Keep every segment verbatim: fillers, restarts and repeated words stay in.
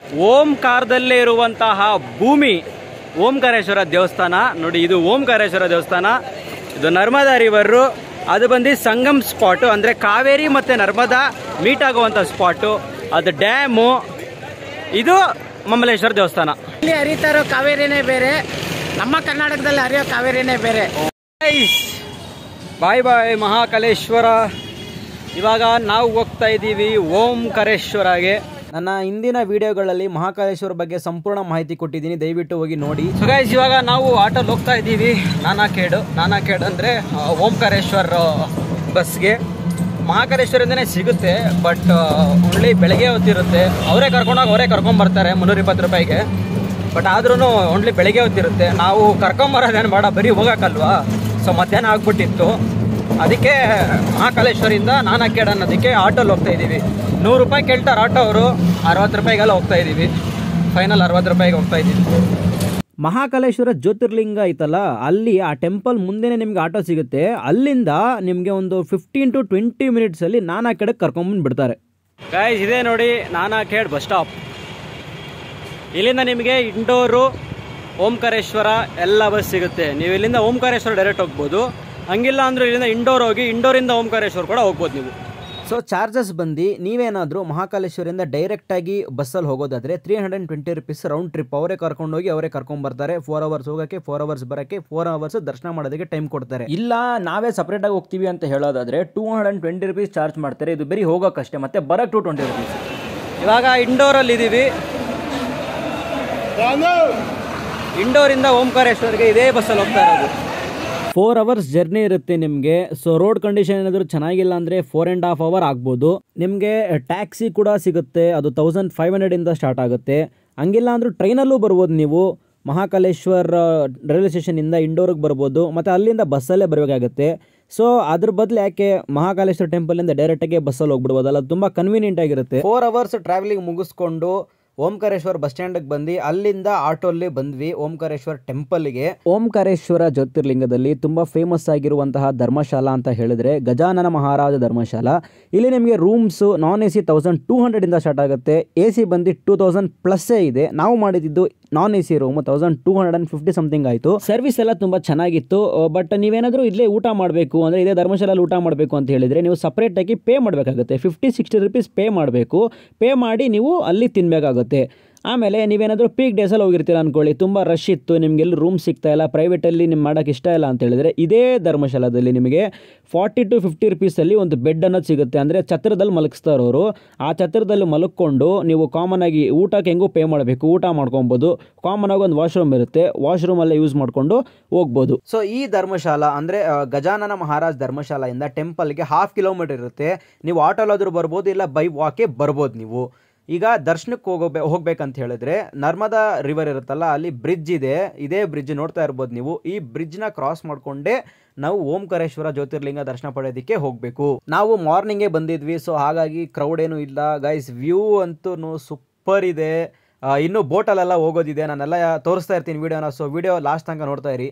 ಓಂಕಾರದಲ್ಲೇ ಇರುವಂತಹ ಭೂಮಿ ಓಂಕಾರೇಶ್ವರ ದೇವಸ್ಥಾನ ನೋಡಿ. ಇದು ಓಂಕಾರೇಶ್ವರ ದೇವಸ್ಥಾನ, ಇದು ನರ್ಮದಾ ರಿವರು, ಅದು ಬಂದು ಸಂಗಮ್ ಸ್ಪಾಟು, ಅಂದರೆ ಕಾವೇರಿ ಮತ್ತು ನರ್ಮದಾ ಮೀಟ್ ಆಗುವಂಥ ಸ್ಪಾಟು. ಅದು ಡ್ಯಾಮು, ಇದು ಮಮಲೇಶ್ವರ ದೇವಸ್ಥಾನ. ಇಲ್ಲಿ ಹರಿತಾ ಇರೋ ಕಾವೇರಿನೇ ಬೇರೆ, ನಮ್ಮ ಕರ್ನಾಟಕದಲ್ಲಿ ಹರಿಯೋ ಕಾವೇರಿನೇ ಬೇರೆ. ಬಾಯ್ ಬಾಯ್ ಮಹಾಕಾಲೇಶ್ವರ. ಇವಾಗ ನಾವು ಹೋಗ್ತಾ ಇದ್ದೀವಿ ಓಂಕಾರೇಶ್ವರಗೆ. ನನ್ನ ಹಿಂದಿನ ವಿಡಿಯೋಗಳಲ್ಲಿ ಮಹಾಕಾಲೇಶ್ವರ ಬಗ್ಗೆ ಸಂಪೂರ್ಣ ಮಾಹಿತಿ ಕೊಟ್ಟಿದ್ದೀನಿ, ದಯವಿಟ್ಟು ಹೋಗಿ ನೋಡಿ. ಸೊ ಗೈಸ್, ಇವಾಗ ನಾವು ಆಟೋಲ್ಲಿ ಹೋಗ್ತಾ ಇದ್ದೀವಿ ನಾನಾಖೇಡು. ನಾನಾಖೇಡ್ ಅಂದರೆ ಓಂಕಾರೇಶ್ವರ ಬಸ್ಗೆ. ಮಹಾಕಾಲೇಶ್ವರದಿಂದನೇ ಸಿಗುತ್ತೆ, ಬಟ್ ಒಳ್ಳೆ ಬೆಳಗ್ಗೆ ಹೊತ್ತಿರುತ್ತೆ. ಅವರೇ ಕರ್ಕೊಂಡೋಗಿ ಅವರೇ ಕರ್ಕೊಂಬರ್ತಾರೆ ಮುನ್ನೂರ ಇಪ್ಪತ್ತು ರೂಪಾಯಿಗೆ. ಬಟ್ ಆದ್ರೂ ಒನ್ಲಿ ಬೆಳಗ್ಗೆ ಹೊತ್ತಿರುತ್ತೆ. ನಾವು ಕರ್ಕೊಂಬರೋದೇನು ಬೇಡ, ಬರೀ ಹೋಗೋಕ್ಕಲ್ವಾ. ಸೊ ಮಧ್ಯಾಹ್ನ ಆಗ್ಬಿಟ್ಟಿತ್ತು, ಅದಕ್ಕೆ ಮಹಾಕಾಲೇಶ್ವರಿಂದ ನಾನಾಖೇಡ್ ಅನ್ನೋದಕ್ಕೆ ಆಟೋಲ್ಲಿ ಹೋಗ್ತಾ ಇದ್ದೀವಿ. ನೂರು ರೂಪಾಯಿ ಕೇಳ್ತಾರೆ ಆಟೋ ಅವರು, ಅರವತ್ತು ರೂಪಾಯಿಗೆಲ್ಲ ಹೋಗ್ತಾ ಇದ್ದೀವಿ. ಫೈನಲ್ ಅರವತ್ತು ರೂಪಾಯಿಗೆ ಹೋಗ್ತಾ ಇದ್ದೀವಿ. ಮಹಾಕಾಲೇಶ್ವರ ಜ್ಯೋತಿರ್ಲಿಂಗ ಐತಲ್ಲ, ಅಲ್ಲಿ ಆ ಟೆಂಪಲ್ ಮುಂದೆನೇ ನಿಮ್ಗೆ ಆಟೋ ಸಿಗುತ್ತೆ. ಅಲ್ಲಿಂದ ನಿಮಗೆ ಒಂದು ಫಿಫ್ಟೀನ್ ಟು ಟ್ವೆಂಟಿ ಮಿನಿಟ್ಸಲ್ಲಿ ನಾನಾಖೇಡಕ್ಕೆ ಕರ್ಕೊಂಬಂದು ಬಿಡ್ತಾರೆ. ಗೈಸ್, ಇದೆ ನೋಡಿ ನಾನಾಖೇಡ್ ಬಸ್ ಸ್ಟಾಪ್. ಇಲ್ಲಿಂದ ನಿಮಗೆ ಇಂಡೋರು, ಓಂಕಾರೇಶ್ವರ ಎಲ್ಲ ಬಸ್ ಸಿಗುತ್ತೆ. ನೀವು ಇಲ್ಲಿಂದ ಓಂಕಾರೇಶ್ವರ ಡೈರೆಕ್ಟ್ ಹೋಗ್ಬೋದು. ಹಂಗಿಲ್ಲ ಅಂದರೆ ಇಲ್ಲಿಂದ ಇಂಡೋರ್ ಹೋಗಿ ಇಂಡೋರಿಂದ ಓಂಕಾರೇಶ್ವರ ಕೂಡ ಹೋಗ್ಬೋದು ನೀವು. ಸೊ ಚಾರ್ಜಸ್ ಬಂದು ನೀವೇನಾದರೂ ಮಹಾಕಾಲೇಶ್ವರಿಂದ ಡೈರೆಕ್ಟಾಗಿ ಬಸ್ಸಲ್ಲಿ ಹೋಗೋದಾದರೆ three hundred twenty rupees round trip. ಅವರೇ ಕರ್ಕೊಂಡೋಗಿ ಅವರೇ ಕರ್ಕೊಂಬರ್ತಾರೆ. ಫೋರ್ ಅವರ್ಸ್ ಹೋಗೋಕ್ಕೆ, ಫೋರ್ ಅವರ್ಸ್ ಬರೋಕ್ಕೆ, ಫೋರ್ ಅವರ್ಸ್ ದರ್ಶನ ಮಾಡೋದಕ್ಕೆ ಟೈಮ್ ಕೊಡ್ತಾರೆ. ಇಲ್ಲ ನಾವೇ ಸಪ್ರೇಟಾಗಿ ಹೋಗ್ತೀವಿ ಅಂತ ಹೇಳೋದಾದರೆ two hundred twenty rupees charge ಮಾಡ್ತಾರೆ. ಇದು ಬರೀ ಹೋಗೋಕ್ಕಷ್ಟೇ, ಮತ್ತು ಬರೋಕ್ಕೆ ಟು ಟ್ವೆಂಟಿ ರುಪೀಸ್. ಇವಾಗ ಇಂಡೋರಲ್ಲಿ ಇದ್ದೀವಿ. ಇಂಡೋರಿಂದ ಓಂಕಾರೇಶ್ವರ್ಗೆ ಇದೇ ಬಸ್ಸಲ್ಲಿ ಹೋಗ್ತಾ ಇರೋದು. ಫೋರ್ ಅವರ್ಸ್ ಜರ್ನಿ ಇರುತ್ತೆ ನಿಮಗೆ. ಸೊ ರೋಡ್ ಕಂಡೀಷನ್ ಏನಾದರೂ ಚೆನ್ನಾಗಿಲ್ಲ ಅಂದರೆ ಫೋರ್ ಆ್ಯಂಡ್ ಹಾಫ್ ಅವರ್ ಆಗ್ಬೋದು. ನಿಮಗೆ ಟ್ಯಾಕ್ಸಿ ಕೂಡ ಸಿಗುತ್ತೆ, ಅದು ತೌಸಂಡ್ ಫೈವ್ ಹಂಡ್ರೆಡಿಂದ ಸ್ಟಾರ್ಟ್ ಆಗುತ್ತೆ. ಹಂಗಿಲ್ಲ ಅಂದರೂ ಟ್ರೈನಲ್ಲೂ ಬರ್ಬೋದು ನೀವು. ಮಹಾಕಾಲೇಶ್ವರ ರೈಲ್ವೆ ಸ್ಟೇಷನಿಂದ ಇಂಡೋರಿಗೆ ಬರ್ಬೋದು, ಮತ್ತು ಅಲ್ಲಿಂದ ಬಸ್ಸಲ್ಲೇ ಬರಬೇಕಾಗುತ್ತೆ. ಸೊ ಅದ್ರ ಬದಲು ಯಾಕೆ ಮಹಾಕಾಲೇಶ್ವರ ಟೆಂಪಲಿಂದ ಡೈರೆಕ್ಟಾಗಿ ಬಸ್ಸಲ್ಲಿ ಹೋಗ್ಬಿಡ್ಬೋದಲ್ಲ, ತುಂಬ ಕನ್ವೀನಿಯೆಂಟ್ ಆಗಿರುತ್ತೆ. ಫೋರ್ ಅವರ್ಸ್ ಟ್ರಾವೆಲಿಂಗ್ ಮುಗಿಸ್ಕೊಂಡು ಓಂಕಾರೇಶ್ವರ ಬಸ್ ಸ್ಟ್ಯಾಂಡಿಗೆ ಬಂದು ಅಲ್ಲಿಂದ ಆಟೋಲ್ಲಿ ಬಂದ್ವಿ ಓಂಕಾರೇಶ್ವರ ಟೆಂಪಲ್ಗೆ. ಓಂಕಾರೇಶ್ವರ ಜ್ಯೋತಿರ್ಲಿಂಗದಲ್ಲಿ ತುಂಬ ಫೇಮಸ್ ಆಗಿರುವಂತಹ ಧರ್ಮಶಾಲಾ ಅಂತ ಹೇಳಿದ್ರೆ ಗಜಾನನ ಮಹಾರಾಜ ಧರ್ಮಶಾಲಾ. ಇಲ್ಲಿ ನಿಮಗೆ rooms non A C thousand two ಹಂಡ್ರೆಡಿಂದ ಸ್ಟಾರ್ಟ್ ಆಗುತ್ತೆ. ಎ ಸಿ ಬಂದು ಟೂ ತೌಸಂಡ್ ಪ್ಲಸ್ಸೇ ಇದೆ. ನಾವು ಮಾಡಿದ್ದು non A C room thousand two hundred and fifty something ಆಯಿತು. ಸರ್ವಿಸ್ ಎಲ್ಲ ತುಂಬ ಚೆನ್ನಾಗಿತ್ತು. ಬಟ್ ನೀವೇನಾದರೂ ಇಲ್ಲೇ ಊಟ ಮಾಡಬೇಕು ಅಂದರೆ, ಇದೇ ಧರ್ಮಶಾಲೆಯಲ್ಲಿ ಊಟ ಮಾಡಬೇಕು ಅಂತ ಹೇಳಿದರೆ ನೀವು ಸಪ್ರೇಟಾಗಿ ಪೇ ಮಾಡಬೇಕಾಗುತ್ತೆ. ಫಿಫ್ಟಿ ಸಿಕ್ಸ್ಟಿ ರುಪೀಸ್ ಪೇ ಮಾಡಬೇಕು. ಪೇ ಮಾಡಿ ನೀವು ಅಲ್ಲಿ ತಿನ್ನಬೇಕಾಗುತ್ತೆ. ಆಮೇಲೆ ನೀವೇನಾದರೂ ಪೀಕ್ ಡೇಸಲ್ಲಿ ಹೋಗಿರ್ತೀರ ಅಂದ್ಕೊಳ್ಳಿ, ತುಂಬ ರಶ್ ಇತ್ತು, ನಿಮಗೆಲ್ಲ ರೂಮ್ ಸಿಗ್ತಾ ಇಲ್ಲ, ಪ್ರೈವೇಟಲ್ಲಿ ನಿಮ್ಮ ಮಾಡೋಕ್ಕೆ ಇಷ್ಟ ಇಲ್ಲ ಅಂತ ಹೇಳಿದರೆ ಇದೇ ಧರ್ಮಶಾಲಾದಲ್ಲಿ ನಿಮಗೆ ಫಾರ್ಟಿ ಟು ಫಿಫ್ಟಿ ರುಪೀಸಲ್ಲಿ ಒಂದು ಬೆಡ್ ಅನ್ನೋದು ಸಿಗುತ್ತೆ. ಅಂದರೆ ಛತ್ರದಲ್ಲಿ ಮಲಗಿಸ್ತಾರೆ ಅವರು. ಆ ಛತ್ರದಲ್ಲಿ ಮಲಕ್ಕೊಂಡು ನೀವು ಕಾಮನ್ ಆಗಿ ಊಟಕ್ಕೆ ಹೆಂಗೂ ಪೇ ಮಾಡಬೇಕು, ಊಟ ಮಾಡ್ಕೊಬೋದು. ಕಾಮನ್ ಆಗಿ ಒಂದು ವಾಶ್ರೂಮ್ ಇರುತ್ತೆ, ವಾಶ್ರೂಮಲ್ಲೇ ಯೂಸ್ ಮಾಡಿಕೊಂಡು ಹೋಗ್ಬೋದು. ಸೊ ಈ ಧರ್ಮಶಾಲಾ ಅಂದರೆ ಗಜಾನನ ಮಹಾರಾಜ್ ಧರ್ಮಶಾಲೆಯಿಂದ ಟೆಂಪಲ್ಗೆ ಹಾಫ್ ಕಿಲೋಮೀಟರ್ ಇರುತ್ತೆ. ನೀವು ಆಟೋಲಾದರೂ ಬರ್ಬೋದು, ಇಲ್ಲ ಬೈ ವಾಕೆ ಬರ್ಬೋದು ನೀವು. ಈಗ ದರ್ಶನಕ್ಕೆ ಹೋಗಬೇ ಹೋಗ್ಬೇಕಂತ ಹೇಳಿದ್ರೆ ನರ್ಮದಾ ರಿವರ್ ಇರುತ್ತಲ್ಲ, ಅಲ್ಲಿ ಬ್ರಿಡ್ಜ್ ಇದೆ. ಇದೇ ಬ್ರಿಡ್ಜ್ ನೋಡ್ತಾ ಇರ್ಬೋದು ನೀವು. ಈ ಬ್ರಿಡ್ಜ್ನ ಕ್ರಾಸ್ ಮಾಡಿಕೊಂಡೇ ನಾವು ಓಂಕಾರೇಶ್ವರ ಜ್ಯೋತಿರ್ಲಿಂಗ ದರ್ಶನ ಪಡೆಯೋದಕ್ಕೆ ಹೋಗಬೇಕು. ನಾವು ಮಾರ್ನಿಂಗೇ ಬಂದಿದ್ವಿ, ಸೊ ಹಾಗಾಗಿ ಕ್ರೌಡ್ ಏನೂ ಇಲ್ಲ. ಗೈಸ್, ವ್ಯೂ ಅಂತೂ ಸೂಪರ್ ಇದೆ. ಇನ್ನೂ ಬೋಟಲ್ಲೆಲ್ಲ ಹೋಗೋದಿದೆ, ನಾನೆಲ್ಲ ತೋರಿಸ್ತಾ ಇರ್ತೀನಿ ವಿಡಿಯೋನ. ಸೊ ವಿಡಿಯೋ ಲಾಸ್ಟ್ ತನಕ ನೋಡ್ತಾ ಇರಿ.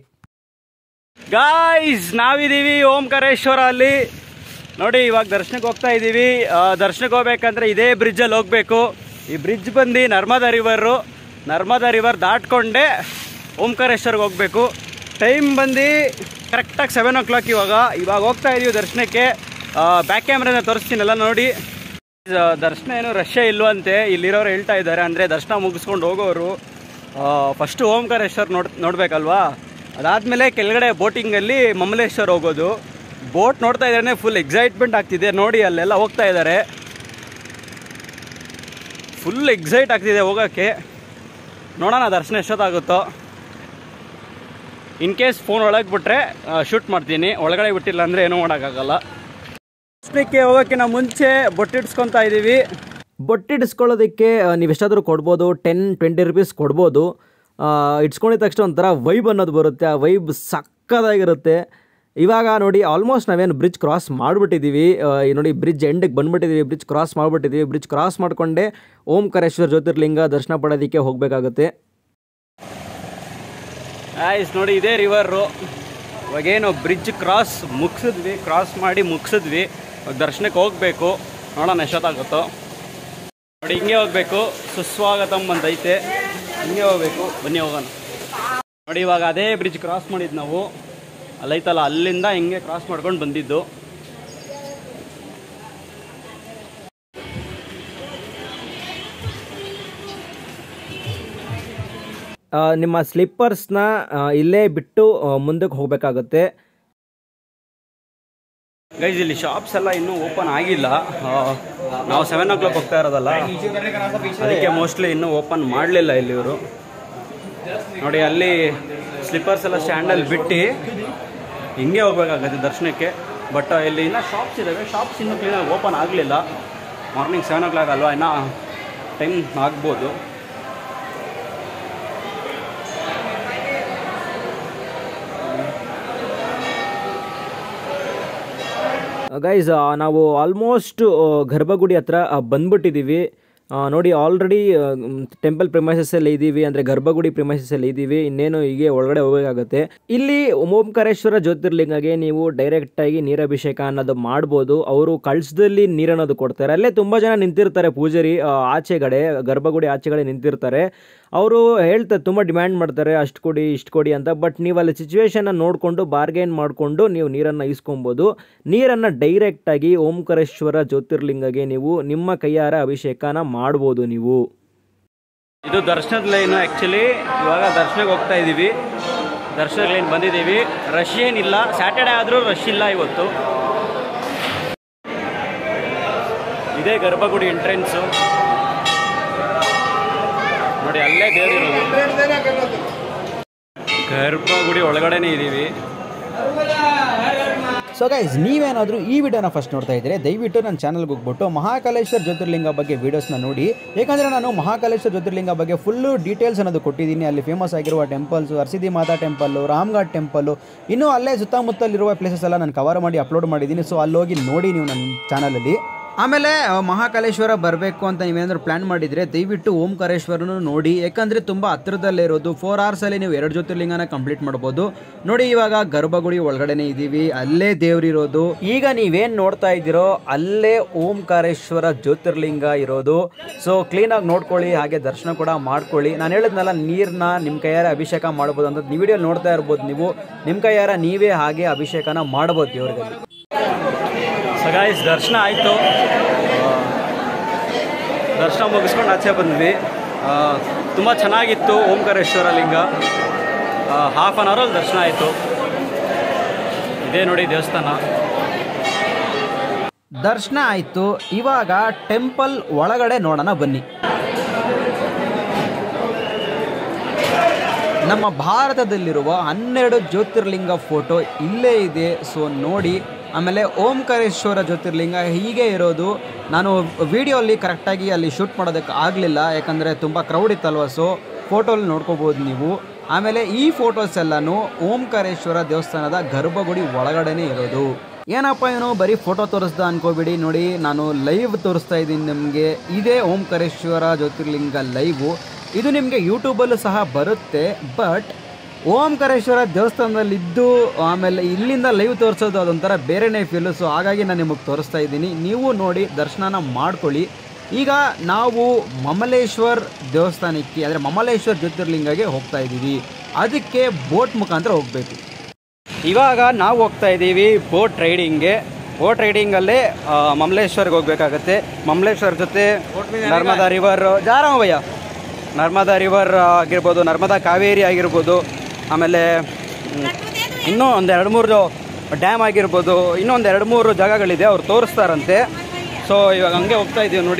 ಗೈಸ್, ನಾವಿದ್ದೀವಿ ಓಂಕಾರೇಶ್ವರ ಅಲ್ಲಿ ನೋಡಿ. ಇವಾಗ ದರ್ಶನಕ್ಕೆ ಹೋಗ್ತಾ ಇದ್ದೀವಿ. ದರ್ಶನಕ್ಕೆ ಹೋಗ್ಬೇಕಂದ್ರೆ ಇದೇ ಬ್ರಿಡ್ಜಲ್ಲಿ ಹೋಗಬೇಕು. ಈ ಬ್ರಿಡ್ಜ್ ಬಂದು ನರ್ಮದಾ ರಿವರು. ನರ್ಮದಾ ರಿವರ್ ದಾಟ್ಕೊಂಡೆ ಓಂಕಾರೇಶ್ವರ್ಗೆ ಹೋಗಬೇಕು. ಟೈಮ್ ಬಂದು ಕರೆಕ್ಟಾಗಿ ಸೆವೆನ್ ಓ ಕ್ಲಾಕ್. ಇವಾಗ ಇವಾಗ ಹೋಗ್ತಾ ಇದ್ದೀವಿ ದರ್ಶನಕ್ಕೆ. ಬ್ಯಾಕ್ ಕ್ಯಾಮ್ರಾನ ತೋರಿಸ್ತೀನಲ್ಲ ನೋಡಿ. ದರ್ಶನ ಏನು ರಶ್ಶೇ ಇಲ್ವಂತೆ, ಇಲ್ಲಿರೋರು ಹೇಳ್ತಾ ಇದ್ದಾರೆ. ಅಂದರೆ ದರ್ಶನ ಮುಗಿಸ್ಕೊಂಡು ಹೋಗೋರು ಫಸ್ಟು ಓಂಕಾರೇಶ್ವರ್ ನೋಡ್ ನೋಡಬೇಕಲ್ವಾ. ಅದಾದಮೇಲೆ ಕೆಳಗಡೆ ಬೋಟಿಂಗಲ್ಲಿ ಮಮಲೇಶ್ವರ್ ಹೋಗೋದು. ಬೋಟ್ ನೋಡ್ತಾ ಇದ್ದಾರೆ, ಫುಲ್ ಎಕ್ಸೈಟ್ಮೆಂಟ್ ಆಗ್ತಿದೆ ನೋಡಿ. ಅಲ್ಲೆಲ್ಲ ಹೋಗ್ತಾ ಇದ್ದಾರೆ, ಫುಲ್ ಎಕ್ಸೈಟ್ ಆಗ್ತಿದೆ ಹೋಗೋಕ್ಕೆ. ನೋಡೋಣ ದರ್ಶನ ಎಷ್ಟೊತ್ತಾಗುತ್ತೋ. ಇನ್ ಕೇಸ್ ಫೋನ್ ಒಳಗೆ ಬಿಟ್ಟರೆ ಶೂಟ್ ಮಾಡ್ತೀನಿ, ಒಳಗಡೆ ಬಿಟ್ಟಿಲ್ಲ ಅಂದರೆ ಏನೂ ಮಾಡೋಕ್ಕಾಗಲ್ಲ. ದರ್ಶನಕ್ಕೆ ಹೋಗೋಕ್ಕಿಂತ ಮುಂಚೆ ಬೊಟ್ಟಿಡ್ಸ್ಕೊತಾ ಇದ್ದೀವಿ. ಬೊಟ್ಟಿಡಿಸ್ಕೊಳ್ಳೋದಕ್ಕೆ ನೀವು ಎಷ್ಟಾದರೂ ಕೊಡ್ಬೋದು, ಟೆನ್ ಟ್ವೆಂಟಿ ರುಪೀಸ್ ಕೊಡ್ಬೋದು. ಇಟ್ಸ್ಕೊಂಡಿದ ತಕ್ಷಣ ಒಂಥರ ವೈಬ್ ಅನ್ನೋದು ಬರುತ್ತೆ. ಆ ವೈಬ್ ಸಕ್ಕದಾಗಿರುತ್ತೆ. ಇವಾಗ ನೋಡಿ ಆಲ್ಮೋಸ್ಟ್ ನಾವೇನು ಬ್ರಿಡ್ಜ್ ಕ್ರಾಸ್ ಮಾಡಿಬಿಟ್ಟಿದ್ದೀವಿ. ನೋಡಿ ಬ್ರಿಡ್ಜ್ ಎಂಡಿಗೆ ಬಂದುಬಿಟ್ಟಿದ್ದೀವಿ, ಬ್ರಿಡ್ಜ್ ಕ್ರಾಸ್ ಮಾಡಿಬಿಟ್ಟಿದ್ದೀವಿ. ಬ್ರಿಡ್ಜ್ ಕ್ರಾಸ್ ಮಾಡಿಕೊಂಡೆ ಓಂಕಾರೇಶ್ವರ ಜ್ಯೋತಿರ್ಲಿಂಗ ದರ್ಶನ ಪಡೋದಕ್ಕೆ ಹೋಗಬೇಕಾಗುತ್ತೆ. ಆಯ್ಸ್ ನೋಡಿ, ಇದೇ ರಿವರು. ಇವಾಗೇನು ಬ್ರಿಡ್ಜ್ ಕ್ರಾಸ್ ಮುಗಿಸಿದ್ವಿ, ಕ್ರಾಸ್ ಮಾಡಿ ಮುಗಿಸಿದ್ವಿ. ದರ್ಶನಕ್ಕೆ ಹೋಗಬೇಕು. ನೋಡೋಣ ಎಷ್ಟೊತ್ತಾಗುತ್ತೋ. ನೋಡಿ ಹಿಂಗೆ ಹೋಗಬೇಕು, ಸುಸ್ವಾಗತಂ ಅಂತ ಐತೆ, ಹಿಂಗೆ ಹೋಗ್ಬೇಕು. ಬನ್ನಿ ಹೋಗೋಣ. ನೋಡಿ ಇವಾಗ ಅದೇ ಬ್ರಿಡ್ಜ್ ಕ್ರಾಸ್ ಮಾಡಿದ್ದು ನಾವು, ಅಲ್ಲೈತಲ್ಲ ಅಲ್ಲಿಂದ ಹಿಂಗೆ ಕ್ರಾಸ್ ಮಾಡ್ಕೊಂಡು ಬಂದಿದ್ದು. ನಿಮ್ಮ ಸ್ಲಿಪ್ಪರ್ಸ್ನ ಇಲ್ಲೇ ಬಿಟ್ಟು ಮುಂದಕ್ಕೆ ಹೋಗಬೇಕಾಗುತ್ತೆ. ಗೈಸ್ ಇಲ್ಲಿ ಶಾಪ್ಸ್ ಎಲ್ಲ ಇನ್ನೂ ಓಪನ್ ಆಗಿಲ್ಲ. ನಾವು ಸೆವೆನ್ ಓ ಕ್ಲಾಕ್ ಹೋಗ್ತಾ ಇರೋದಲ್ಲ, ಅದಕ್ಕೆ ಮೋಸ್ಟ್ಲಿ ಇನ್ನೂ ಓಪನ್ ಮಾಡಲಿಲ್ಲ ಇಲ್ಲಿ ಇವರು. ನೋಡಿ ಅಲ್ಲಿ ಸ್ಲಿಪ್ಪರ್ಸ್ ಎಲ್ಲ ಸ್ಟ್ಯಾಂಡಲ್ಲಿ ಬಿಟ್ಟು ಹಿಂಗೆ ಹೋಗ್ಬೇಕಾಗತ್ತೆ ದರ್ಶನಕ್ಕೆ. ಬಟ್ ಇಲ್ಲಿ ಇನ್ನೂ ಶಾಪ್ಸ್ ಇದ್ದಾವೆ, ಶಾಪ್ಸ್ ಇನ್ನೂ ಕ್ಲೀನಾಗಿ ಓಪನ್ ಆಗಲಿಲ್ಲ. ಮಾರ್ನಿಂಗ್ ಸೆವೆನ್ ಓ ಕ್ಲಾಕ್ ಅಲ್ವಾ, ಇನ್ನೂ ಟೈಮ್ ಆಗ್ಬೋದು. ಗೈಸ್ ನಾವು ಆಲ್ಮೋಸ್ಟ್ ಗರ್ಭಗುಡಿ ಹತ್ರ ಬಂದ್ಬಿಟ್ಟಿದ್ದೀವಿ. ನೋಡಿ ಆಲ್ರೆಡಿ ಟೆಂಪಲ್ ಪ್ರಿಮೈಸಸ್ಸಲ್ಲಿ ಇದ್ದೀವಿ, ಅಂದರೆ ಗರ್ಭಗುಡಿ ಪ್ರಿಮೈಸಸ್ಸಲ್ಲಿ ಇದ್ದೀವಿ. ಇನ್ನೇನು ಹೀಗೆ ಒಳಗಡೆ ಹೋಗಬೇಕಾಗತ್ತೆ. ಇಲ್ಲಿ ಓಂಕಾರೇಶ್ವರ ಜ್ಯೋತಿರ್ಲಿಂಗಗೆ ನೀವು ಡೈರೆಕ್ಟಾಗಿ ನೀರಭಿಷೇಕ ಅನ್ನೋದು ಮಾಡ್ಬೋದು. ಅವರು ಕಳಸದಲ್ಲಿ ನೀರನ್ನೋದು ಕೊಡ್ತಾರೆ. ಅಲ್ಲೇ ತುಂಬ ಜನ ನಿಂತಿರ್ತಾರೆ, ಪೂಜಾರಿ ಆಚೆಗಡೆ, ಗರ್ಭಗುಡಿ ಆಚೆಗಡೆ ನಿಂತಿರ್ತಾರೆ. ಅವರು ಹೇಳ್ತಾರೆ, ತುಂಬ ಡಿಮ್ಯಾಂಡ್ ಮಾಡ್ತಾರೆ, ಅಷ್ಟು ಕೊಡಿ ಇಷ್ಟು ಕೊಡಿ ಅಂತ. ಬಟ್ ನೀವು ಅಲ್ಲಿ ಸಿಚುವೇಶನ್ನ ನೋಡಿಕೊಂಡು ಬಾರ್ಗೇನ್ ಮಾಡಿಕೊಂಡು ನೀವು ನೀರನ್ನು ಇಸ್ಕೊಬೋದು. ನೀರನ್ನು ಡೈರೆಕ್ಟಾಗಿ ಓಂಕಾರೇಶ್ವರ ಜ್ಯೋತಿರ್ಲಿಂಗಗೆ ನೀವು ನಿಮ್ಮ ಕೈಯಾರ ಅಭಿಷೇಕನ ಮಾಡ್ಬೋದು. ನೀವು ಇದು ದರ್ಶನದ ಲೈನು. ಆ್ಯಕ್ಚುಲಿ ಇವಾಗ ದರ್ಶನಕ್ಕೆ ಹೋಗ್ತಾ ಇದ್ದೀವಿ. ದರ್ಶನದ ಲೈನ್ ಬಂದಿದ್ದೀವಿ. ರಶ್ ಏನಿಲ್ಲ, ಸ್ಯಾಟರ್ಡೆ ಆದರೂ ರಶ್ ಇಲ್ಲ ಇವತ್ತು. ಇದೇ ಗರ್ಭಗುಡಿ ಎಂಟ್ರೆನ್ಸು. ನೋಡಿ ಅಲ್ಲೇ ದೇವರಿರೋದು, ಗರ್ಭಗುಡಿ ಒಳಗಡೆನೇ ಇದ್ದೀವಿ. ಸೊ ಗೈಸ್, ನೀವೇನಾದರೂ ಈ ವಿಡಿಯೋನ ಫಸ್ಟ್ ನೋಡ್ತಾ ಇದ್ದರೆ ದಯವಿಟ್ಟು ನನ್ನ ಚಾನಲ್ಗೆ ಹೋಗ್ಬಿಟ್ಟು ಮಹಾಕಾಲೇಶ್ವರ ಜ್ಯೋತಿರ್ಲಿಂಗ ಬಗ್ಗೆ ವೀಡಿಯೋಸ್ನ ನೋಡಿ. ಯಾಕಂದರೆ ನಾನು ಮಹಾಕಾಲೇಶ್ವರ ಜ್ಯೋತಿರ್ಲಿಂಗ ಬಗ್ಗೆ ಫುಲ್ಲು ಡೀಟೇಲ್ಸ್ ಅನ್ನೋದು ಕೊಟ್ಟಿದ್ದೀನಿ. ಅಲ್ಲಿ ಫೇಮಸ್ ಆಗಿರುವ temples, Harsiddhi Mata temple, Ramghat temple, ಇನ್ನೂ ಅಲ್ಲೇ ಸುತ್ತಮುತ್ತಲಿರುವ ಪ್ಲೇಸಸ್ ಎಲ್ಲ ನಾನು ಕವರ್ ಮಾಡಿ ಅಪ್ಲೋಡ್ ಮಾಡಿದ್ದೀನಿ. ಸೊ ಅಲ್ಲಿ ಹೋಗಿ ನೋಡಿ ನೀವು ನನ್ನ ಚಾನಲಲ್ಲಿ. ಆಮೇಲೆ ಮಹಾಕಾಲೇಶ್ವರ ಬರಬೇಕು ಅಂತ ನೀವೇನಾದರೂ ಪ್ಲ್ಯಾನ್ ಮಾಡಿದರೆ ದಯವಿಟ್ಟು ಓಂಕಾರೇಶ್ವರನು ನೋಡಿ. ಯಾಕಂದರೆ ತುಂಬ ಹತ್ತಿರದಲ್ಲೇ ಇರೋದು. ಫೋರ್ ಅವರ್ಸಲ್ಲಿ ನೀವು ಎರಡು ಜ್ಯೋತಿರ್ಲಿಂಗನ ಕಂಪ್ಲೀಟ್ ಮಾಡ್ಬೋದು. ನೋಡಿ ಇವಾಗ ಗರ್ಭಗುಡಿ ಒಳಗಡೆನೇ ಇದ್ದೀವಿ, ಅಲ್ಲೇ ದೇವರಿರೋದು. ಈಗ ನೀವೇನು ನೋಡ್ತಾ ಇದ್ದೀರೋ ಅಲ್ಲೇ ಓಂಕಾರೇಶ್ವರ ಜ್ಯೋತಿರ್ಲಿಂಗ ಇರೋದು. ಸೊ ಕ್ಲೀನಾಗಿ ನೋಡ್ಕೊಳ್ಳಿ, ಹಾಗೆ ದರ್ಶನ ಕೂಡ ಮಾಡ್ಕೊಳ್ಳಿ. ನಾನು ಹೇಳಿದ್ನಲ್ಲ, ನೀರನ್ನ ನಿಮ್ಮ ಕೈಯಾರ ಅಭಿಷೇಕ ಮಾಡ್ಬೋದು ಅಂತ. ನೀವು ವಿಡಿಯೋ ನೋಡ್ತಾ ಇರ್ಬೋದು. ನೀವು ನಿಮ್ಮ ಕೈಯಾರ ನೀವೇ ಹಾಗೆ ಅಭಿಷೇಕನ ಮಾಡ್ಬೋದು ದೇವರಿಗೆ. ಸೊ ಗೈಸ್, ದರ್ಶನ ಆಯಿತು. ದರ್ಶನ ಮುಗಿಸ್ಕೊಂಡು ಆಚೆ ಬಂದ್ವಿ. ತುಂಬ ಚೆನ್ನಾಗಿತ್ತು ಓಂಕಾರೇಶ್ವರ ಲಿಂಗ. ಹಾಫ್ ಆನ್ ಅವರಲ್ಲಿ ದರ್ಶನ ಆಯಿತು. ಇದೇ ನೋಡಿ ದೇವಸ್ಥಾನ. ದರ್ಶನ ಆಯಿತು. ಇವಾಗ ಟೆಂಪಲ್ ಒಳಗಡೆ ನೋಡೋಣ ಬನ್ನಿ. ನಮ್ಮ ಭಾರತದಲ್ಲಿರುವ ಹನ್ನೆರಡು ಜ್ಯೋತಿರ್ಲಿಂಗ ಫೋಟೋ ಇಲ್ಲೇ ಇದೆ. ಸೊ ನೋಡಿ. ಆಮೇಲೆ ಓಂಕಾರೇಶ್ವರ ಜ್ಯೋತಿರ್ಲಿಂಗ ಹೀಗೆ ಇರೋದು. ನಾನು ವಿಡಿಯೋಲ್ಲಿ ಕರೆಕ್ಟಾಗಿ ಅಲ್ಲಿ ಶೂಟ್ ಮಾಡೋದಕ್ಕೆ ಆಗಲಿಲ್ಲ, ಯಾಕಂದರೆ ತುಂಬ ಕ್ರೌಡ್ ಇತ್ತಲ್ವ. ಸೊ ಫೋಟೋಲ್ಲಿ ನೋಡ್ಕೋಬೋದು ನೀವು. ಆಮೇಲೆ ಈ ಫೋಟೋಸ್ ಎಲ್ಲನೂ ಓಂಕಾರೇಶ್ವರ ದೇವಸ್ಥಾನದ ಗರ್ಭಗುಡಿ ಒಳಗಡೆನೇ ಇರೋದು. ಏನಪ್ಪ ಏನೋ ಬರೀ ಫೋಟೋ ತೋರಿಸ್ದ ಅನ್ಕೋಬೇಡಿ. ನೋಡಿ, ನಾನು ಲೈವ್ ತೋರಿಸ್ತಾ ಇದ್ದೀನಿ ನಿಮಗೆ. ಇದೇ ಓಂಕಾರೇಶ್ವರ ಜ್ಯೋತಿರ್ಲಿಂಗ ಲೈವು. ಇದು ನಿಮಗೆ ಯೂಟ್ಯೂಬಲ್ಲೂ ಸಹ ಬರುತ್ತೆ. ಬಟ್ ಓಂಕಾರೇಶ್ವರ ದೇವಸ್ಥಾನದಲ್ಲಿದ್ದು ಆಮೇಲೆ ಇಲ್ಲಿಂದ ಲೈವ್ ತೋರಿಸೋದು ಅದೊಂಥರ ಬೇರೆನೇ ಫೀಲು. ಸೊ ಹಾಗಾಗಿ ನಾನು ನಿಮಗೆ ತೋರಿಸ್ತಾ ಇದ್ದೀನಿ. ನೀವು ನೋಡಿ ದರ್ಶನನ ಮಾಡ್ಕೊಳ್ಳಿ. ಈಗ ನಾವು ಮಮಲೇಶ್ವರ್ ದೇವಸ್ಥಾನಕ್ಕೆ, ಅಂದರೆ ಮಮಲೇಶ್ವರ್ ಜ್ಯೋತಿರ್ಲಿಂಗಗೆ ಹೋಗ್ತಾ ಇದ್ದೀವಿ. ಅದಕ್ಕೆ ಬೋಟ್ ಮುಖಾಂತರ ಹೋಗಬೇಕು. ಇವಾಗ ನಾವು ಹೋಗ್ತಾ ಇದ್ದೀವಿ ಬೋಟ್ ರೈಡಿಂಗ್ಗೆ. ಬೋಟ್ ರೈಡಿಂಗಲ್ಲೇ ಮಮಲೇಶ್ವರ್ಗೆ ಹೋಗ್ಬೇಕಾಗತ್ತೆ. ಮಮಲೇಶ್ವರ್ ಜೊತೆ ನರ್ಮದಾ ರಿವರ್, ಜಾರಾಮಯ್ಯ ನರ್ಮದಾ ರಿವರ್ ಆಗಿರ್ಬೋದು, ನರ್ಮದಾ ಕಾವೇರಿ ಆಗಿರ್ಬೋದು, ಆಮೇಲೆ ಇನ್ನೂ ಒಂದು ಎರಡು ಮೂರು ಡ್ಯಾಮ್ ಆಗಿರ್ಬೋದು, ಇನ್ನೊಂದು ಎರಡು ಮೂರು ಜಾಗಗಳಿದೆ, ಅವ್ರು ತೋರಿಸ್ತಾರಂತೆ. ಸೊ ಇವಾಗ ಹಂಗೆ ಹೋಗ್ತಾ ಇದ್ದೀವಿ ನೋಡಿ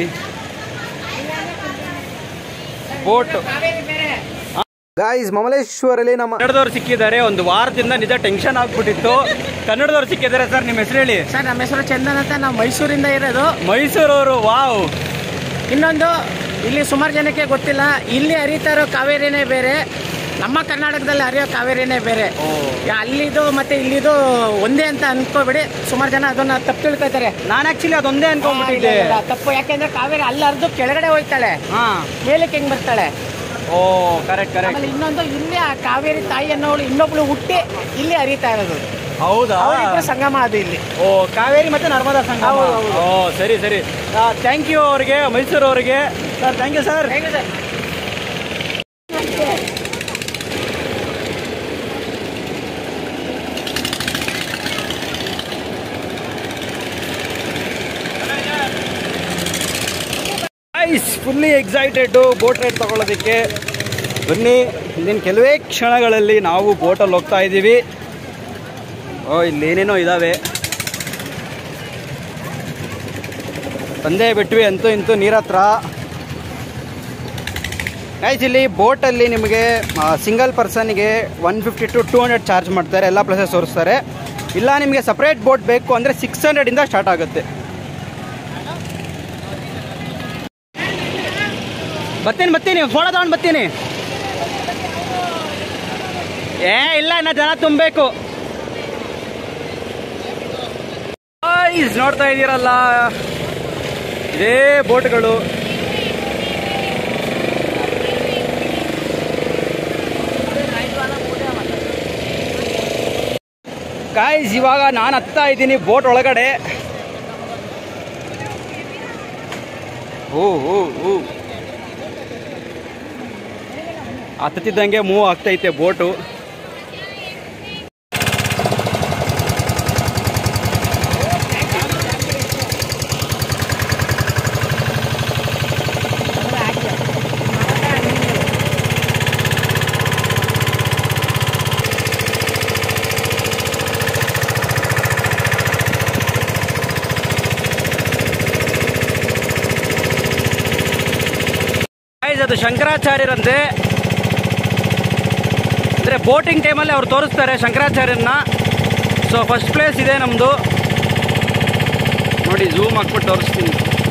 ಬೋಟ್. ಗಾಯ್ಸ್, ಮಮಲೇಶ್ವರಲ್ಲಿ ನಮ್ಮ ಕನ್ನಡದವ್ರು ಸಿಕ್ಕಿದ್ದಾರೆ. ಒಂದು ವಾರದಿಂದ ನಿಜ ಟೆನ್ಷನ್ ಆಗ್ಬಿಟ್ಟಿತ್ತು. ಕನ್ನಡದವ್ರು ಸಿಕ್ಕಿದ್ದಾರೆ. ಸರ್ ನಿಮ್ಮ ಹೆಸರು ಹೇಳಿ. ಸರ್ ನಮ್ಮ ಹೆಸರು ಚಂದನ್ ಅಂತ, ನಾವು ಮೈಸೂರಿಂದ ಇರೋದು. ಮೈಸೂರವರು. ವಾವ್. ಇನ್ನೊಂದು, ಇಲ್ಲಿ ಸುಮಾರು ಜನಕ್ಕೆ ಗೊತ್ತಿಲ್ಲ, ಇಲ್ಲಿ ಹರಿತಾ ಇರೋ ಕಾವೇರಿನೇ ಬೇರೆ, ನಮ್ಮ ಕರ್ನಾಟಕದಲ್ಲಿ ಹರಿಯೋ ಕಾವೇರಿನೇ ಬೇರೆ. ಅಲ್ಲಿದು ಮತ್ತೆ ಇಲ್ಲಿದು ಒಂದೇ ಅಂತ ಅನ್ಕೋಬೇಡಿ. ಸುಮಾರು ಜನ ಅದನ್ನ ತಪ್ಪು ತಿಳ್ಕೊತಾರೆ. ನಾನು ಆಕ್ಚುಲಿ ಅದೊಂದೇ ಅನ್ಕೊಂಡ್ಬಿಟ್ಟಿದ್ದೆ. ತಪ್ಪು. ಯಾಕೆಂದ್ರೆ ಕಾವೇರಿ ಅಲ್ಲಿ ಹರಿದು ಕೆಳಗಡೆ ಹೋಗ್ತಾಳೆ, ಮೇಲಕ್ಕೆ ಹೆಂಗ್ ಬರ್ತಾಳೆ. Oh correct correct. ಆಮೇಲೆ ಇನ್ನೊಂದು, ಇಲ್ಲಿ ಆ ಕಾವೇರಿ ತಾಯಿ ಅನ್ನೋಳು ಇನ್ನೊಬ್ಳು ಹುಟ್ಟಿ ಇಲ್ಲಿ ಹರಿತಾ ಇರೋದು. ಹೌದಾ? ಅವರಿಬ್ಬರ ಸಂಗಮ ಅದು ಇಲ್ಲಿ. ಓ, ಕಾವೇರಿ ಮತ್ತೆ ನರ್ಮದಾ ಸಂಗಮ. ಹೌದು, ಹೌದು. ಓ ಸರಿ ಸರಿ, ಥ್ಯಾಂಕ್ ಯು ಅವ್ರಿಗೆ, ಮೈಸೂರು ಅವರಿಗೆ ಸರ್. Thank you sir. ಹೇಗೆ ಸರ್? ಐಸ್ ಫುಲ್ಲಿ ಎಕ್ಸೈಟೆಡ್ ಬೋಟ್ ರೈಡ್ ತಗೊಳ್ಳೋದಕ್ಕೆ. ಬನ್ನಿ, ಇಲ್ಲಿನ ಕೆಲವೇ ಕ್ಷಣಗಳಲ್ಲಿ ನಾವು ಬೋಟಲ್ಲಿ ಹೋಗ್ತಾ ಇದ್ದೀವಿ. ಓ, ಇಲ್ಲೇನೇನೋ ಇದ್ದಾವೆ. ಬಂದೇ ಬಿಟ್ವಿ ಅಂತೂ ಇಂತೂ ನೀರ ಹತ್ರ. ಗೈಸ್, ಇಲ್ಲಿ ಬೋಟಲ್ಲಿ ನಿಮಗೆ ಸಿಂಗಲ್ ಪರ್ಸನ್ಗೆ one fifty to two hundred charge ಮಾಡ್ತಾರೆ, ಎಲ್ಲ ಪ್ಲೇಸಸ್ ತೋರಿಸ್ತಾರೆ. ಇಲ್ಲ ನಿಮಗೆ ಸಪ್ರೇಟ್ ಬೋಟ್ ಬೇಕು ಅಂದರೆ ಸಿಕ್ಸ್ ಹಂಡ್ರೆಡಿಂದ ಸ್ಟಾರ್ಟ್ ಆಗುತ್ತೆ. ಬರ್ತೀನಿ ಬರ್ತೀನಿ ಫೋಟೋ ತಗೊಂಡು ಬರ್ತೀನಿ. ಏ ಇಲ್ಲ, ಇನ್ನ ಜನ ತುಂಬಬೇಕು. ನೋಡ್ತಾ ಇದ್ದೀರಲ್ಲ, ಇದೇ ಬೋಟ್ಗಳು. ಗಾಯ್ಸ್, ಇವಾಗ ನಾನು ಹತ್ತಾ ಇದ್ದೀನಿ ಬೋಟ್ ಒಳಗಡೆ. ಓ ಓ ಓ ಹತ್ತುತ್ತಿದ್ದಂಗೆ ಮೂವ್ ಆಗ್ತೈತೆ ಬೋಟು. ಅದು ಶಂಕರಾಚಾರ್ಯರಂತೆ, ಅಂದರೆ ಬೋಟಿಂಗ್ ಟೈಮಲ್ಲಿ ಅವ್ರು ತೋರಿಸ್ತಾರೆ ಶಂಕರಾಚಾರ್ಯರನ್ನ. ಸೊ ಫಸ್ಟ್ ಪ್ಲೇಸ್ ಇದೆ ನಮ್ಮದು ನೋಡಿ, ಝೂಮ್ ಹಾಕ್ಬಿಟ್ಟು ತೋರಿಸ್ತೀನಿ.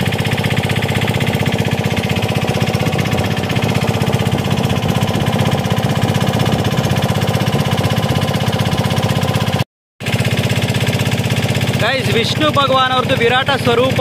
ಗೈಸ್, ವಿಷ್ಣು ಭಗವಾನ್ ಅವ್ರದ್ದು ವಿರಾಟ ಸ್ವರೂಪ.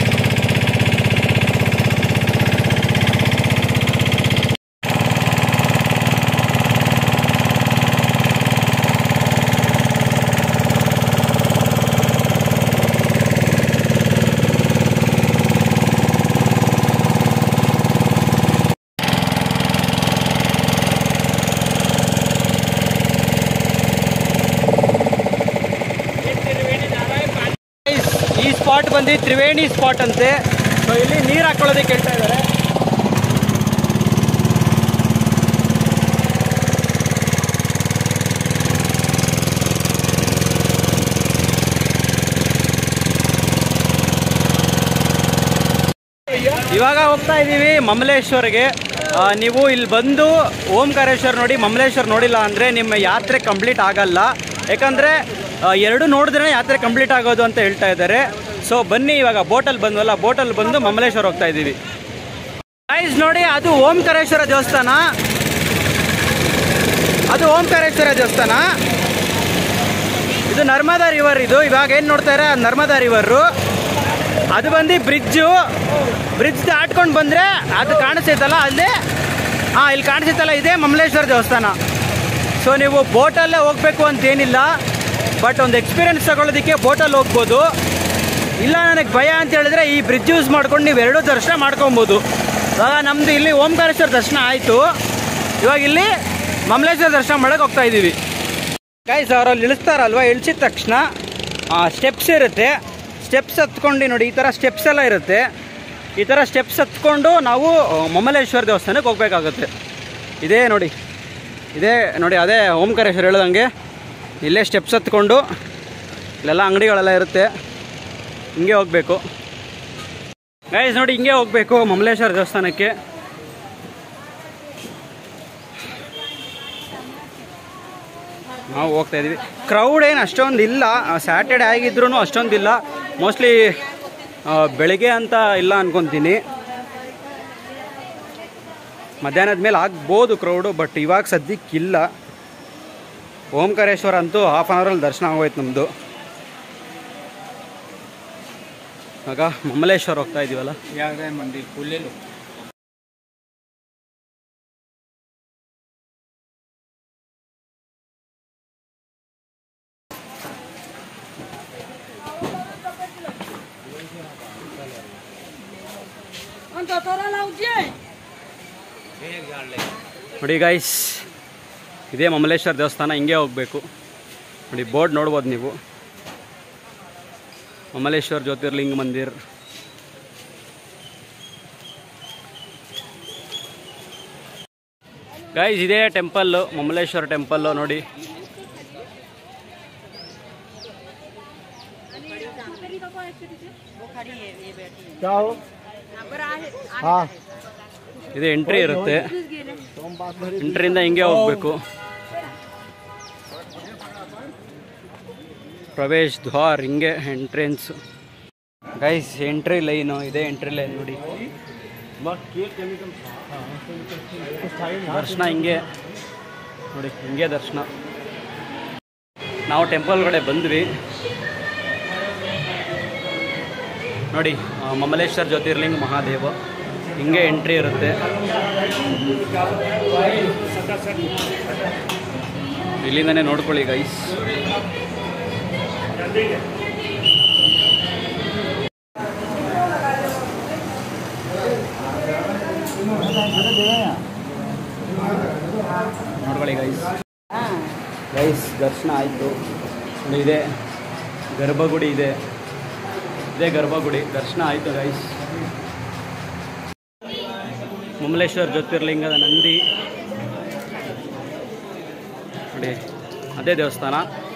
ಸ್ಪಾಟ್ ಬಂದು ತ್ರಿವೇಣಿ ಸ್ಪಾಟ್ ಅಂತೆ. ಸೊ ಇಲ್ಲಿ ನೀರು ಹಾಕೊಳ್ಳೋದಕ್ಕೆ ಹೇಳ್ತಾ ಇದ್ದಾರೆ. ಇವಾಗ ಹೋಗ್ತಾ ಇದ್ದೀವಿ ಮಮಲೇಶ್ವರ್ಗೆ. ನೀವು ಇಲ್ಲಿ ಬಂದು ಓಂಕಾರೇಶ್ವರ್ ನೋಡಿ, ಮಮಲೇಶ್ವರ್ ನೋಡಿಲ್ಲ ಅಂದರೆ ನಿಮ್ಮ ಯಾತ್ರೆ ಕಂಪ್ಲೀಟ್ ಆಗಲ್ಲ. ಯಾಕಂದರೆ ಎರಡು ನೋಡಿದ್ರೆ ಯಾತ್ರೆ ಕಂಪ್ಲೀಟ್ ಆಗೋದು ಅಂತ ಹೇಳ್ತಾ ಇದ್ದಾರೆ. ಸೊ ಬನ್ನಿ, ಇವಾಗ ಬೋಟಲ್ಲಿ ಬಂದ್ವಲ್ಲ, ಬೋಟಲ್ಲಿ ಬಂದು ಮಮಲೇಶ್ವರ ಹೋಗ್ತಾ ಇದ್ದೀವಿ. ಗೈಸ್ ನೋಡಿ, ಅದು ಓಂಕಾರೇಶ್ವರ ದೇವಸ್ಥಾನ, ಅದು ಓಂಕಾರೇಶ್ವರ ದೇವಸ್ಥಾನ. ಇದು ನರ್ಮದಾ ರಿವರ್. ಇದು ಇವಾಗ ಏನು ನೋಡ್ತಾ ಇರ ನರ್ಮದಾ ರಿವರು. ಅದು ಬಂದು ಬ್ರಿಡ್ಜು. ಬ್ರಿಡ್ಜ್ ದಾಟ್ಕೊಂಡು ಬಂದರೆ ಅದು ಕಾಣಿಸ್ತೈತಲ್ಲ ಅಲ್ಲೇ, ಹಾಂ ಇಲ್ಲಿ ಕಾಣಿಸ್ತೈತಲ್ಲ, ಇದೇ ಮಮಲೇಶ್ವರ ದೇವಸ್ಥಾನ. ಸೊ ನೀವು ಬೋಟಲ್ಲೇ ಹೋಗಬೇಕು ಅಂತೇನಿಲ್ಲ, ಬಟ್ ಒಂದು ಎಕ್ಸ್ಪೀರಿಯನ್ಸ್ ತಗೊಳ್ಳೋದಕ್ಕೆ ಬೋಟಲ್ಲಿ ಹೋಗ್ಬೋದು. ಇಲ್ಲ ನನಗೆ ಭಯ ಅಂತ ಹೇಳಿದ್ರೆ ಈ ಬ್ರಿಡ್ಜ್ ಯೂಸ್ ಮಾಡ್ಕೊಂಡು ನೀವು ಎರಡೂ ದರ್ಶನ ಮಾಡ್ಕೊಬೋದು. ಇವಾಗ ನಮ್ಮದು ಇಲ್ಲಿ ಓಂಕಾರೇಶ್ವರ ದರ್ಶನ ಆಯಿತು, ಇವಾಗ ಇಲ್ಲಿ ಮಮಲೇಶ್ವರ ದರ್ಶನ ಮಾಡೋಕ್ಕೆ ಹೋಗ್ತಾ ಇದ್ದೀವಿ. ಗೈಸ್, ಅವರಲ್ಲಿ ಇಳಿಸ್ತಾರಲ್ವ, ಇಳಿಸಿದ ತಕ್ಷಣ ಸ್ಟೆಪ್ಸ್ ಇರುತ್ತೆ. ಸ್ಟೆಪ್ಸ್ ಹತ್ಕೊಂಡು ನೋಡಿ, ಈ ಥರ ಸ್ಟೆಪ್ಸ್ ಎಲ್ಲ ಇರುತ್ತೆ. ಈ ಥರ ಸ್ಟೆಪ್ಸ್ ಹತ್ಕೊಂಡು ನಾವು ಮಮಲೇಶ್ವರ ದೇವಸ್ಥಾನಕ್ಕೆ ಹೋಗಬೇಕಾಗುತ್ತೆ. ಇದೇ ನೋಡಿ, ಇದೇ ನೋಡಿ, ಅದೇ ಓಂಕಾರೇಶ್ವರ ಹೇಳೋದಂಗೆ ಇಲ್ಲೇ ಸ್ಟೆಪ್ಸ್ ಹತ್ಕೊಂಡು ಇಲ್ಲೆಲ್ಲ ಅಂಗಡಿಗಳೆಲ್ಲ ಇರುತ್ತೆ, ಹಿಂಗೆ ಹೋಗಬೇಕು. ಗೈಸ್ ನೋಡಿ, ಹಿಂಗೆ ಹೋಗಬೇಕು ಮಮಲೇಶ್ವರ ದೇವಸ್ಥಾನಕ್ಕೆ. ನಾವು ಹೋಗ್ತಾ ಇದ್ದೀವಿ. ಕ್ರೌಡ್ ಏನು ಅಷ್ಟೊಂದು ಇಲ್ಲ, ಸ್ಯಾಟರ್ಡೆ ಆಗಿದ್ರೂ ಅಷ್ಟೊಂದಿಲ್ಲ. ಮೋಸ್ಟ್ಲಿ ಬೆಳಗ್ಗೆ ಅಂತ ಇಲ್ಲ ಅನ್ಕೊತೀನಿ, ಮಧ್ಯಾಹ್ನದ ಮೇಲೆ ಆಗ್ಬೋದು ಕ್ರೌಡು, ಬಟ್ ಇವಾಗ ಸದ್ಯಕ್ಕಿಲ್ಲ. ಓಂಕಾರೇಶ್ವರ ಅಂತೂ ಹಾಫ್ ಆನ್ ಅವರಲ್ಲಿ ದರ್ಶನ ಆಗೋಯ್ತು ನಮ್ಮದು. ಆಗ ಮಮಲೇಶ್ವರ ಹೋಗ್ತಾ ಇದೀವಲ್ಲ. ಯಾವ ಮಂದಿರ ಫುಲ್ಲೆಲ್ಲೂ ನೋಡಿ ಗೈಸ್, ಇದೇ ಮಮಲೇಶ್ವರ ದೇವಸ್ಥಾನ. ಹಿಂಗೆ ಹೋಗಬೇಕು ನೋಡಿ, ಬೋರ್ಡ್ ನೋಡ್ಬೋದು ನೀವು, ಮಮಲೇಶ್ವರ ಜ್ಯೋತಿರ್ಲಿಂಗ ಮಂದಿರ್. ಗೈಸ್ ಇದೇ ಟೆಂಪಲ್ಲು, ಮಮಲೇಶ್ವರ ಟೆಂಪಲ್ಲು ನೋಡಿ. ಇದೇ ಎಂಟ್ರಿ ಇರುತ್ತೆ, ಎಂಟ್ರಿಯಿಂದ ಹಿಂಗೆ ಹೋಗ್ಬೇಕು. ಪ್ರವೇಶ್ ದ್ವಾರ್, ಹಿಂಗೆ ಎಂಟ್ರೆನ್ಸ್. ಗೈಸ್ ಎಂಟ್ರಿ ಲೈನು, ಇದೇ ಎಂಟ್ರಿ ಲೈನ್ ನೋಡಿ. ದರ್ಶನ ಹಿಂಗೆ ನೋಡಿ, ಹಿಂಗೆ ದರ್ಶನ. ನಾವು ಟೆಂಪಲ್ ಕಡೆ ಬಂದ್ವಿ ನೋಡಿ. ಮಮಲೇಶ್ವರ ಜ್ಯೋತಿರ್ಲಿಂಗ ಮಹಾದೇವ, ಹಿಂಗೆ ಎಂಟ್ರಿ ಇರುತ್ತೆ. ಇಲ್ಲಿಂದನೇ ನೋಡ್ಕೊಳ್ಳಿ ಗೈಸ್. ನೋಡ್ಕೊಳ್ಳಿ ಗೈಸ್. ಗೈಸ್ ದರ್ಶನ ಆಯಿತು ನೋಡಿ. ಇದೆ ಗರ್ಭಗುಡಿ, ಇದೆ ಇದೇ ಗರ್ಭಗುಡಿ. ದರ್ಶನ ಆಯಿತು ಗೈಸ್. ಮಮಲೇಶ್ವರ ಜ್ಯೋತಿರ್ಲಿಂಗದ ನಂದಿ ನೋಡಿ, ಅದೇ ದೇವಸ್ಥಾನ,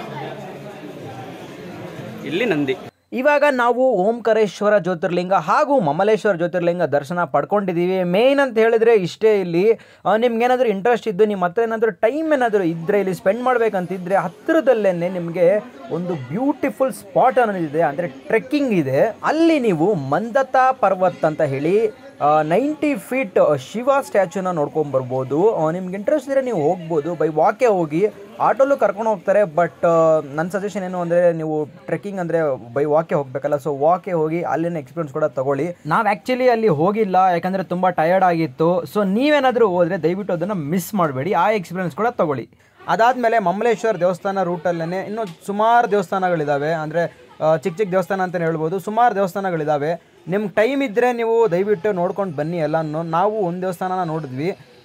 ಇಲ್ಲಿ ನಂದಿ. ಇವಾಗ ನಾವು ಓಂಕಾರೇಶ್ವರ ಜ್ಯೋತಿರ್ಲಿಂಗ ಹಾಗೂ ಮಮಲೇಶ್ವರ ಜ್ಯೋತಿರ್ಲಿಂಗ ದರ್ಶನ ಪಡ್ಕೊಂಡಿದ್ದೀವಿ. ಮೇಯ್ನ್ ಅಂತ ಹೇಳಿದ್ರೆ ಇಷ್ಟೇ. ಇಲ್ಲಿ ನಿಮ್ಗೇನಾದರೂ ಇಂಟ್ರೆಸ್ಟ್ ಇದ್ದು ನಿಮ್ಮ ಹತ್ರ ಏನಾದರೂ ಟೈಮ್ ಏನಾದರೂ ಇದ್ದರೆ ಇಲ್ಲಿ ಸ್ಪೆಂಡ್ ಮಾಡಬೇಕಂತಿದ್ರೆ ಹತ್ತಿರದಲ್ಲೇ ನಿಮಗೆ ಒಂದು ಬ್ಯೂಟಿಫುಲ್ ಸ್ಪಾಟ್ ಅನ್ನೋದಿದೆ, ಅಂದರೆ ಟ್ರೆಕ್ಕಿಂಗ್ ಇದೆ. ಅಲ್ಲಿ ನೀವು ಮಂದತಾ ಪರ್ವತ್ ಅಂತ ಹೇಳಿ ನೈಂಟಿ ಫೀಟ್ ಶಿವ ಸ್ಟ್ಯಾಚ್ಯೂನ ನೋಡ್ಕೊಂಡು ಬರ್ಬೋದು. ನಿಮ್ಗೆ ಇಂಟ್ರೆಸ್ಟ್ ಇದ್ದರೆ ನೀವು ಹೋಗ್ಬೋದು. ಬೈ ವಾಕೆ ಹೋಗಿ, ಆಟೋಲ್ಲೂ ಕರ್ಕೊಂಡು ಹೋಗ್ತಾರೆ. ಬಟ್ ನನ್ನ ಸಜೆಷನ್ ಏನು ಅಂದರೆ ನೀವು ಟ್ರೆಕ್ಕಿಂಗ್ ಅಂದರೆ ಬೈ ವಾಕೆ ಹೋಗಬೇಕಲ್ಲ, ಸೊ ವಾಕೆ ಹೋಗಿ ಅಲ್ಲಿನ ಎಕ್ಸ್ಪೀರಿಯನ್ಸ್ ಕೂಡ ತಗೊಳ್ಳಿ. ನಾವು ಆ್ಯಕ್ಚುಲಿ ಅಲ್ಲಿ ಹೋಗಿಲ್ಲ, ಯಾಕಂದರೆ ತುಂಬ ಟಯರ್ಡ್ ಆಗಿತ್ತು. ಸೊ ನೀವೇನಾದರೂ ಹೋದರೆ ದಯವಿಟ್ಟು ಅದನ್ನು ಮಿಸ್ ಮಾಡಬೇಡಿ, ಆ ಎಕ್ಸ್ಪೀರಿಯನ್ಸ್ ಕೂಡ ತಗೊಳ್ಳಿ. ಅದಾದಮೇಲೆ ಮಮಲೇಶ್ವರ ದೇವಸ್ಥಾನ ರೂಟಲ್ಲೇ ಇನ್ನೂ ಸುಮಾರು ದೇವಸ್ಥಾನಗಳಿದ್ದಾವೆ, ಅಂದರೆ ಚಿಕ್ಕ ಚಿಕ್ಕ ದೇವಸ್ಥಾನ ಅಂತಲೇ ಹೇಳ್ಬೋದು. ಸುಮಾರು ದೇವಸ್ಥಾನಗಳಿದ್ದಾವೆ. ನಿಮ್ಗೆ ಟೈಮ್ ಇದ್ದರೆ ನೀವು ದಯವಿಟ್ಟು ನೋಡ್ಕೊಂಡು ಬನ್ನಿ ಎಲ್ಲನೂ. ನಾವು ಒಂದು ದೇವಸ್ಥಾನನ ನೋಡಿದ್ವಿ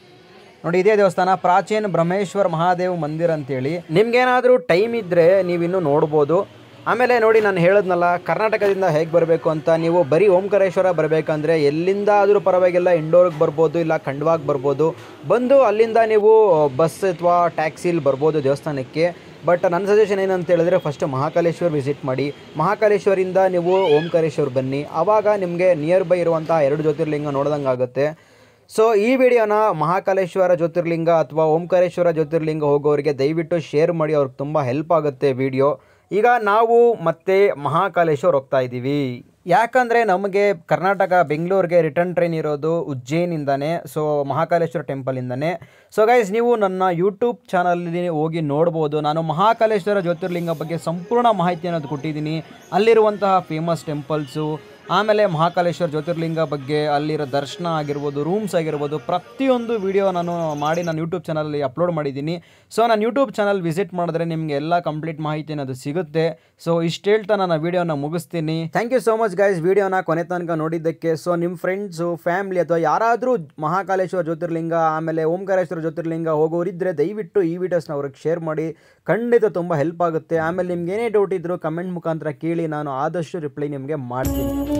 ನೋಡಿ, ಇದೇ ದೇವಸ್ಥಾನ, ಪ್ರಾಚೀನ ಬ್ರಹ್ಮೇಶ್ವರ ಮಹಾದೇವ್ ಮಂದಿರ ಅಂತೇಳಿ. ನಿಮ್ಗೇನಾದರೂ ಟೈಮ್ ಇದ್ದರೆ ನೀವಿನ್ನೂ ನೋಡ್ಬೋದು. ಆಮೇಲೆ ನೋಡಿ, ನಾನು ಹೇಳಿದ್ನಲ್ಲ ಕರ್ನಾಟಕದಿಂದ ಹೇಗೆ ಬರಬೇಕು ಅಂತ. ನೀವು ಬರೀ ಓಂಕಾರೇಶ್ವರ ಬರಬೇಕಂದ್ರೆ ಎಲ್ಲಿಂದ ಆದರೂ ಪರವಾಗಿಲ್ಲ, ಇಂಡೋರ್ಗೆ ಬರ್ಬೋದು, ಇಲ್ಲ ಖಂಡವಾಗಿ ಬರ್ಬೋದು. ಬಂದು ಅಲ್ಲಿಂದ ನೀವು ಬಸ್ ಅಥವಾ ಟ್ಯಾಕ್ಸಿಲಿ ಬರ್ಬೋದು ದೇವಸ್ಥಾನಕ್ಕೆ. ಬಟ್ ನನ್ನ ಸಜೆಷನ್ ಏನಂತ ಹೇಳಿದ್ರೆ ಫಸ್ಟ್ ಮಹಾಕಾಲೇಶ್ವರ ವಿಸಿಟ್ ಮಾಡಿ. ಮಹಾಕಾಲೇಶ್ವರಿಂದ ನೀವು ಓಂಕಾರೇಶ್ವರ ಬನ್ನಿ, ಆವಾಗ ನಿಮಗೆ ನಿಯರ್ ಬೈ ಇರುವಂಥ ಎರಡು ಜ್ಯೋತಿರ್ಲಿಂಗ ನೋಡ್ದಂಗೆ ಆಗುತ್ತೆ. ಸೊ ಈ ವಿಡಿಯೋನ ಮಹಾಕಾಲೇಶ್ವರ ಜ್ಯೋತಿರ್ಲಿಂಗ ಅಥವಾ ಓಂಕಾರೇಶ್ವರ ಜ್ಯೋತಿರ್ಲಿಂಗ ಹೋಗೋರಿಗೆ ದಯವಿಟ್ಟು ಶೇರ್ ಮಾಡಿ, ಅವ್ರಿಗೆ ತುಂಬ ಹೆಲ್ಪ್ ಆಗುತ್ತೆ ವಿಡಿಯೋ. ಈಗ ನಾವು ಮತ್ತೆ ಮಹಾಕಾಲೇಶ್ವರ ಹೋಗ್ತಾ ಇದ್ದೀವಿ. ಯಾಕಂದರೆ ನಮಗೆ ಕರ್ನಾಟಕ ಬೆಂಗಳೂರಿಗೆ ರಿಟರ್ನ್ ಟ್ರೈನ್ ಇರೋದು ಉಜ್ಜಯಿನಿಂದನೇ, ಸೊ ಮಹಾಕಾಲೇಶ್ವರ ಟೆಂಪಲಿಂದನೇ. ಸೊ ಗೈಸ್, ನೀವು ನನ್ನ ಯೂಟ್ಯೂಬ್ ಚಾನಲಲ್ಲಿ ಹೋಗಿ ನೋಡ್ಬೋದು. ನಾನು ಮಹಾಕಾಲೇಶ್ವರ ಜ್ಯೋತಿರ್ಲಿಂಗ ಬಗ್ಗೆ ಸಂಪೂರ್ಣ ಮಾಹಿತಿ ಅನ್ನೋದು ಕೊಟ್ಟಿದ್ದೀನಿ. ಅಲ್ಲಿರುವಂತಹ ಫೇಮಸ್ ಟೆಂಪಲ್ಸು, ಆಮೇಲೆ ಮಹಾಕಾಲೇಶ್ವರ ಜ್ಯೋತಿರ್ಲಿಂಗ ಬಗ್ಗೆ ಅಲ್ಲಿರೋ ದರ್ಶನ ಆಗಿರ್ಬೋದು, ರೂಮ್ಸ್ ಆಗಿರ್ಬೋದು, ಪ್ರತಿಯೊಂದು ವಿಡಿಯೋ ನಾನು ಮಾಡಿ ನಾನು ಯೂಟ್ಯೂಬ್ ಚಾನಲಲ್ಲಿ ಅಪ್ಲೋಡ್ ಮಾಡಿದ್ದೀನಿ. ಸೊ ನಾನು ಯೂಟ್ಯೂಬ್ ಚಾನಲ್ ವಿಸಿಟ್ ಮಾಡಿದ್ರೆ ನಿಮಗೆ ಎಲ್ಲ ಕಂಪ್ಲೀಟ್ ಮಾಹಿತಿ ಅನ್ನೋದು ಸಿಗುತ್ತೆ. ಸೊ ಇಷ್ಟು ಹೇಳ್ತಾ ನಾನು ವಿಡಿಯೋನ ಮುಗಿಸ್ತೀನಿ. Thank you so much guys, ವಿಡಿಯೋನ ಕೊನೆ ತನಕ ನೋಡಿದ್ದಕ್ಕೆ. ಸೊ ನಿಮ್ಮ ಫ್ರೆಂಡ್ಸು, ಫ್ಯಾಮಿಲಿ ಅಥವಾ ಯಾರಾದರೂ ಮಹಾಕಾಲೇಶ್ವರ ಜ್ಯೋತಿರ್ಲಿಂಗ ಆಮೇಲೆ ಓಂಕಾರೇಶ್ವರ ಜ್ಯೋತಿರ್ಲಿಂಗ ಹೋಗೋರಿದ್ದರೆ ದಯವಿಟ್ಟು ಈ ವಿಡಿಯೋಸ್ನ ಅವ್ರಿಗೆ ಶೇರ್ ಮಾಡಿ, ಖಂಡಿತ ತುಂಬ ಹೆಲ್ಪ್ ಆಗುತ್ತೆ. ಆಮೇಲೆ ನಿಮ್ಗೆ ಏನೇ ಡೌಟ್ ಇದ್ದರೂ ಕಮೆಂಟ್ ಮುಖಾಂತರ ಕೇಳಿ, ನಾನು ಆದಷ್ಟು ರಿಪ್ಲೈ ನಿಮಗೆ ಮಾಡ್ತೀನಿ.